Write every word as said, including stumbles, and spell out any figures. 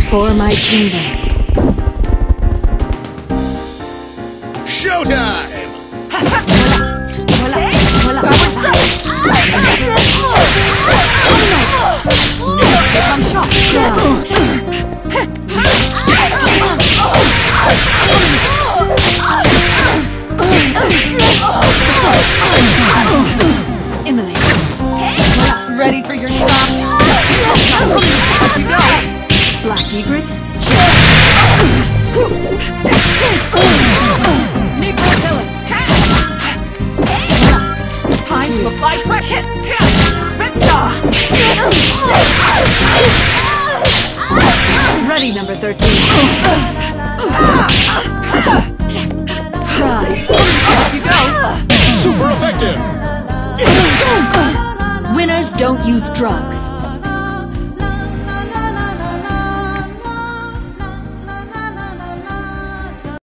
For my kingdom. Showtime! Voila, voila. Become shocked. Immolate. Ready for your shot? Off you go! Black egrets. Negro killer! Time to apply pressure! Ready, number thirteen. Prize. Off you go! Super effective! Winners don't use drugs.